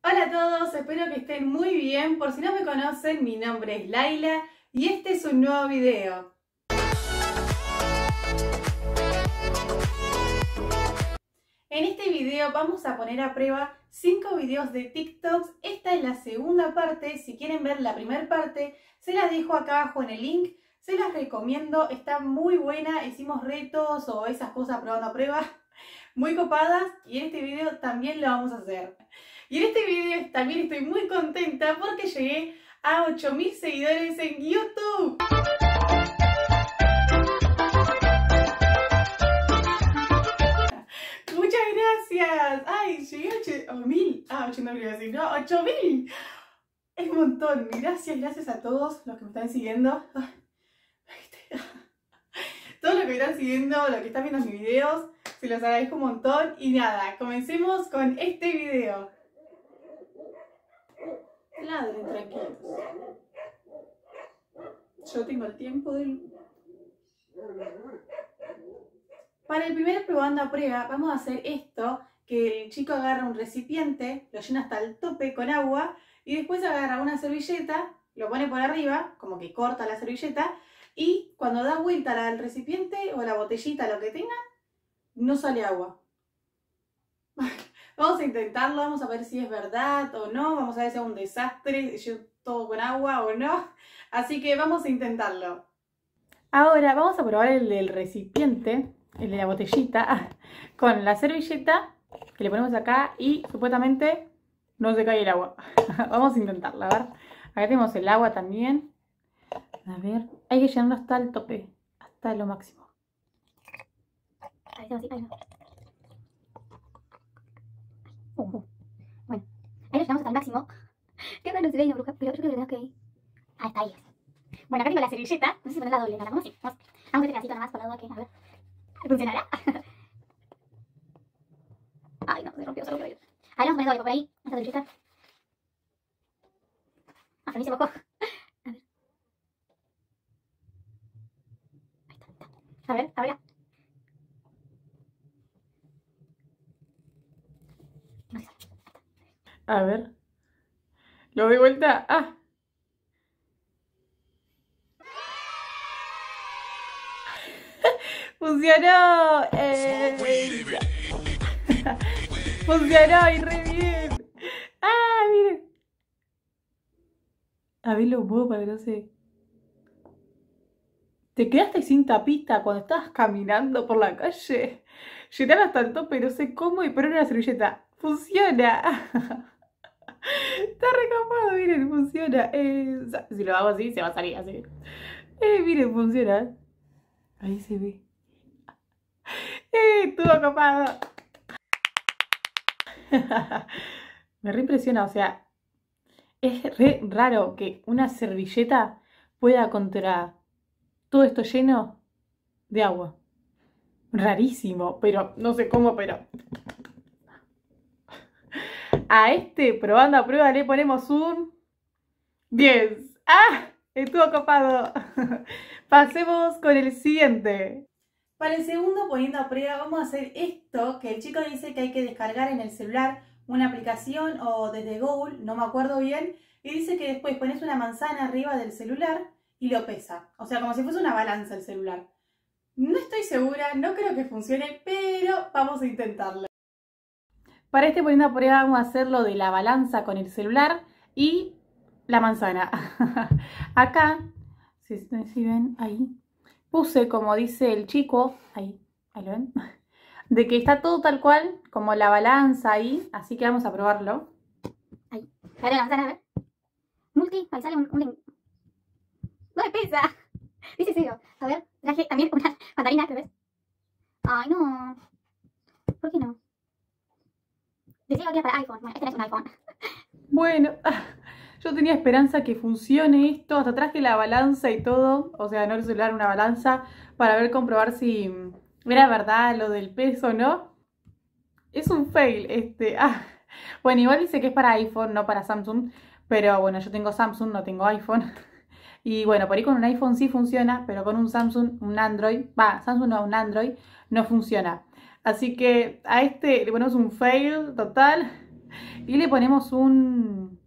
Hola a todos, espero que estén muy bien. Por si no me conocen, mi nombre es Laila y este es un nuevo video. En este video vamos a poner a prueba 5 videos de TikToks. Esta es la segunda parte. Si quieren ver la primera parte, se las dejo acá abajo en el link. Se las recomiendo, está muy buena. Hicimos retos o esas cosas probando a prueba muy copadas y en este video también lo vamos a hacer. Y en este video también estoy muy contenta porque llegué a 8000 seguidores en YouTube. Muchas gracias. Ay, llegué a 8000. 8000 iba a decir, no, 8000. Es un montón. Gracias a todos los que me están siguiendo. Todos los que me están siguiendo, los que están viendo mis videos, se los agradezco un montón. Y nada, comencemos con este video. Ladren, tranquilos. Yo tengo el tiempo del... Para el primer probando a prueba vamos a hacer esto, que el chico agarra un recipiente, lo llena hasta el tope con agua y después agarra una servilleta, lo pone por arriba, como que corta la servilleta y cuando da vuelta al recipiente o la botellita, lo que tenga, no sale agua. Vamos a intentarlo, vamos a ver si es verdad o no, vamos a ver si es un desastre, si todo con agua o no. Así que vamos a intentarlo. Ahora vamos a probar el del recipiente, el de la botellita, con la servilleta que le ponemos acá y supuestamente no se cae el agua. Vamos a intentarlo, a ver. Acá tenemos el agua también. A ver, hay que llenarlo hasta el tope, hasta lo máximo. Ahí no. Bueno, ahí lo llegamos hasta el máximo. Qué raro se ve, bruja, pero yo creo que tenemos que ir. Ah, está ahí. Bueno, acá tengo la servilleta. No sé si ponerla doble, ¿no? Vamos así. Vamos a este pedacito nomás por la duda que, a ver. ¿Funcionará? Ay, no, se rompió solo por ahí. Ahí vamos a poner doble por ahí. Esta servilleta. Ah, se me hizo poco. A ver. Ahí está. A ver, ahora. No sé. A ver. Lo doy vuelta. ¡Ah! ¡Funcionó! ¡Funcionó! ¡Y re bien! ¡Ah, miren! A ver, lo puedo para que no se... ¿Te quedaste sin tapita cuando estabas caminando por la calle? Llenar hasta el tope, no sé cómo, y poner una servilleta. ¡Funciona! Está recopado, miren, funciona. Si lo hago así, se va a salir así. Miren, funciona. Ahí se ve. Estuvo copado. Me re impresiona, o sea, es re raro que una servilleta pueda contra todo esto lleno de agua. Rarísimo, pero no sé cómo, pero... A este, probando a prueba, le ponemos un 10. ¡Ah! Estuvo copado. Pasemos con el siguiente. Para el segundo, poniendo a prueba, vamos a hacer esto que el chico dice que hay que descargar en el celular una aplicación o desde Google, no me acuerdo bien, y dice que después pones una manzana arriba del celular y lo pesa. O sea, como si fuese una balanza el celular. No estoy segura, no creo que funcione, pero vamos a intentarlo. Para este poniendo a prueba vamos a hacer lo de la balanza con el celular y la manzana. Acá, si ven, ahí, puse como dice el chico, ahí lo ven, de que está todo tal cual, como la balanza ahí, así que vamos a probarlo. Ahí, dale la manzana, a ver. Multi, ahí sale un link. No me pesa. Dice serio. A ver, traje también unas mandarinas, ¿lo ves? Ay, no. ¿Por qué no? Decía que era para iPhone. Bueno, este no es un iPhone. Bueno, yo tenía esperanza que funcione esto. Hasta traje la balanza y todo. O sea, no el celular, una balanza. Para ver, comprobar si era verdad lo del peso, ¿no? Es un fail este. Bueno, igual dice que es para iPhone, no para Samsung. Pero bueno, yo tengo Samsung, no tengo iPhone. Y bueno, por ahí con un iPhone sí funciona, pero con un Samsung, un Android, Samsung no, un Android, no funciona. Así que a este le ponemos un fail total. Y le ponemos un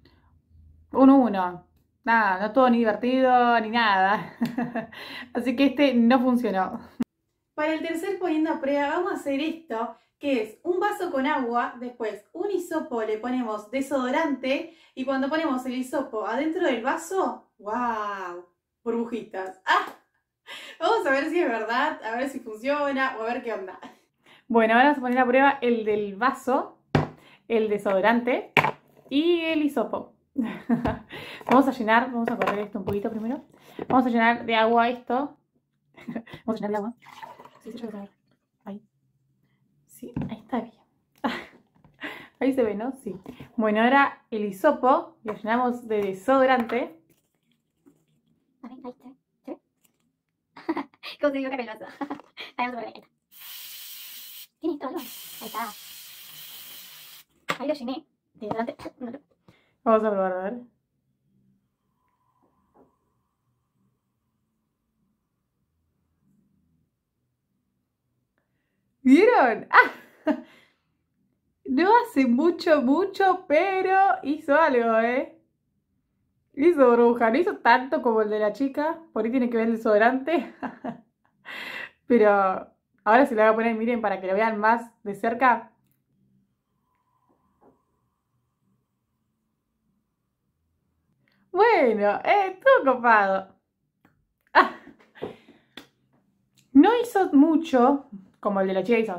1. Nada, no todo ni divertido ni nada. Así que este no funcionó. Para el tercer poniendo a prueba vamos a hacer esto, que es un vaso con agua, después un hisopo, le ponemos desodorante y cuando ponemos el hisopo adentro del vaso, ¡wow! Burbujitas. ¡Ah! Vamos a ver si es verdad, a ver si funciona o a ver qué onda. Bueno, ahora vamos a poner a prueba el del vaso, el desodorante y el hisopo. Vamos a llenar, vamos a correr esto un poquito primero. Vamos a llenar de agua esto. Vamos a llenar de agua. Sí, ahí. Sí, ahí está bien. Ahí se ve, ¿no? Sí. Bueno, ahora el hisopo lo llenamos de desodorante. A ver, ahí está. ¿Sí? ¿Cómo se digo que peloso? Ahí vamos a poner. ¿Tiene esto algo? Ahí está. Ahí lo llené. De delante. Vamos a probar, a ver. ¿Vieron? ¡Ah! No hace mucho, pero hizo algo, ¿eh? Hizo burbuja. No hizo tanto como el de la chica. Por ahí tiene que ver el desodorante. Pero ahora se lo voy a poner, miren, para que lo vean más de cerca. Bueno, estuvo copado. Ah, no hizo mucho, como el de la chica hizo.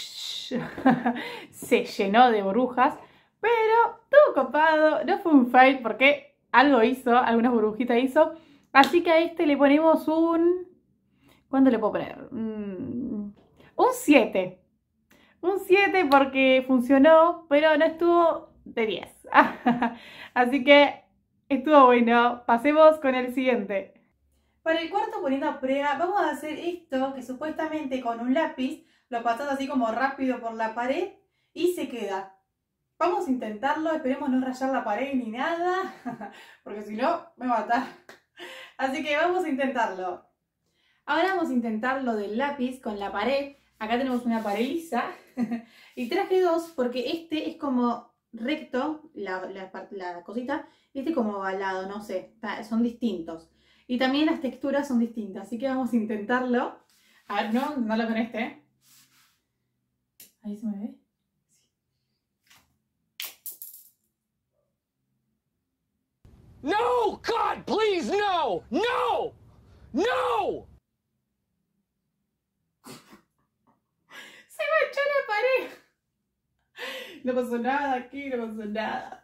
Se llenó de burbujas, pero estuvo copado. No fue un fail porque algo hizo, algunas burbujitas hizo. Así que a este le ponemos un... ¿Cuánto le puedo poner? Un 7. Un 7 porque funcionó, pero no estuvo de 10. Así que estuvo bueno. Pasemos con el siguiente. Para el cuarto poniendo a prueba vamos a hacer esto que supuestamente con un lápiz lo pasas así como rápido por la pared y se queda. Vamos a intentarlo, esperemos no rayar la pared ni nada, porque si no me va a matar. Así que vamos a intentarlo. Ahora vamos a intentar lo del lápiz con la pared. Acá tenemos una pared lisa y traje dos porque este es como recto, la cosita, este como ovalado, no sé, son distintos. Y también las texturas son distintas, así que vamos a intentarlo. A ver, no lo con este, ¿eh? Ahí se me ve. No, God, please, no, no, no. Se manchó la pared. No pasó nada aquí, no pasó nada.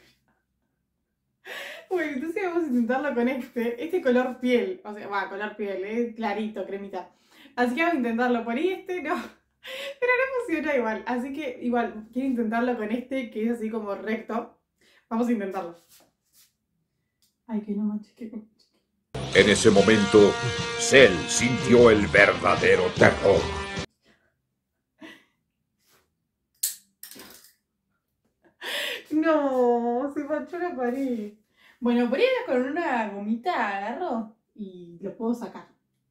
Bueno, entonces vamos a intentarlo con este color piel, o sea, va, color piel, clarito, cremita. Así que vamos a intentarlo por ahí, no, pero no funciona igual, así que igual, quiero intentarlo con este que es así como recto. Vamos a intentarlo. Ay, que no manches, que no manches. En ese momento, Cell sintió el verdadero terror. No, se manchó la pared. Bueno, por ahí con una gomita agarro y lo puedo sacar.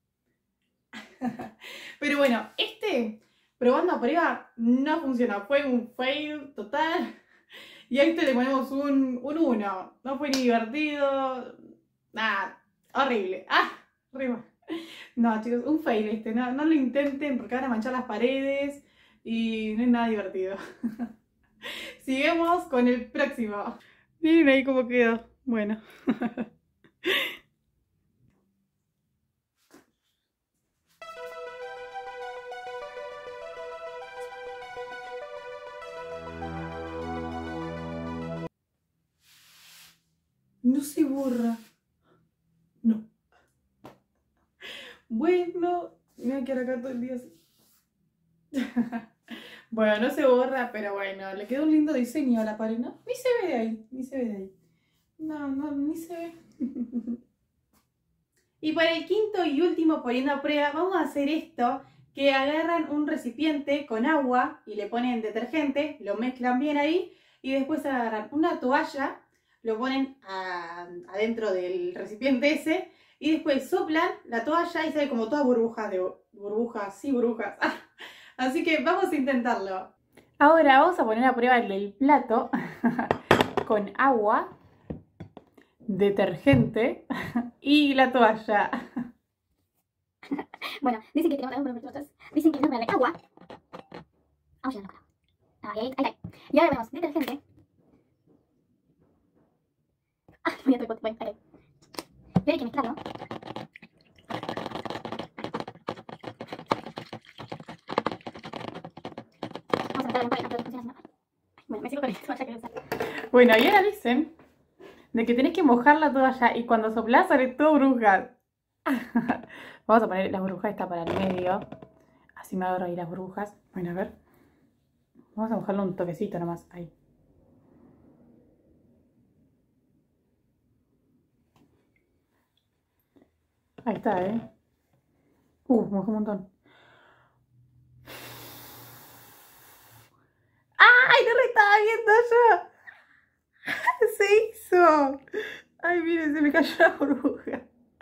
Pero bueno, probando a prueba, no funcionó. Fue un fail total. Y a este le ponemos un 1. No fue ni divertido. Nada, horrible. Horrible. No, chicos, un fail no lo intenten porque van a manchar las paredes y no es nada divertido. Sigamos con el próximo. Miren ahí cómo quedó. Bueno. No se borra. No. Bueno, me voy a quedar acá todo el día así. Bueno, no se borra, pero bueno, le quedó un lindo diseño a la pared, ¿no? Ni se ve de ahí, ni se ve de ahí. No, ni se ve. Y para el quinto y último poniendo a prueba, vamos a hacer esto, que agarran un recipiente con agua y le ponen detergente, lo mezclan bien ahí y después agarran una toalla, lo ponen adentro del recipiente ese y después soplan la toalla y sale como todas burbujas. Así que vamos a intentarlo. Ahora vamos a poner a prueba el plato con agua, detergente y la toalla. Bueno, dicen que tenemos que ponerle dicen que tenemos que ponerle agua. Vamos a llenarlo con agua. Ahí. Y ahora ponemos detergente. Ah, voy a hacer bueno, ahí. Y hay que mezclarlo. Vamos a meterlo en un par de tanto que funciona así. Bueno, me sigo con esto, ya que lo usar. Bueno, y ahora dicen de que tenés que mojar la toalla y cuando soplás sale todo burbujas. Vamos a poner las burbujas esta para el medio. Así me agarro ahí las burbujas. Bueno, a ver. Vamos a mojarlo un toquecito nomás. Ahí. Ahí está, mojé un montón. ¡Ay, no lo estaba viendo yo! ¡Se hizo! ¡Ay, miren, se me cayó la burbuja!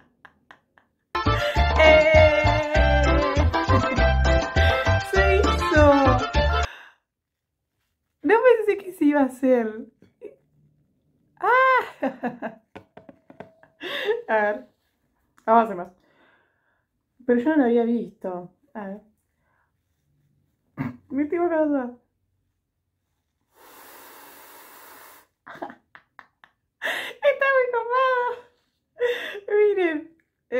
¡Se hizo! No pensé que se iba a hacer. ¡Ah! A ver. Vamos a hacer más. Pero yo no lo había visto. A ver. Me estoy bajando. Está muy copado. Miren.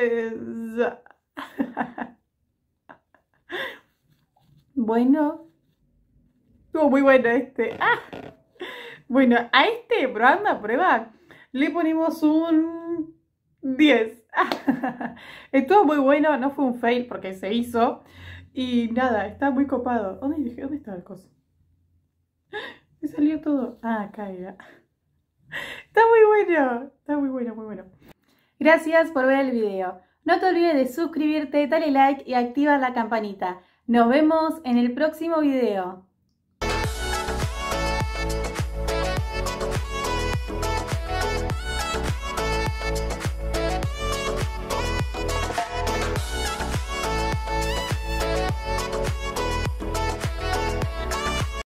Bueno. Estuvo muy bueno este. Bueno, a este probando a prueba le ponemos un 10. Estuvo muy bueno, no fue un fail porque se hizo. Y nada, está muy copado. ¿Dónde está el coso? Me salió todo. Acá era. Está muy bueno, muy bueno. Gracias por ver el video. No te olvides de suscribirte, dale like y activa la campanita. Nos vemos en el próximo video.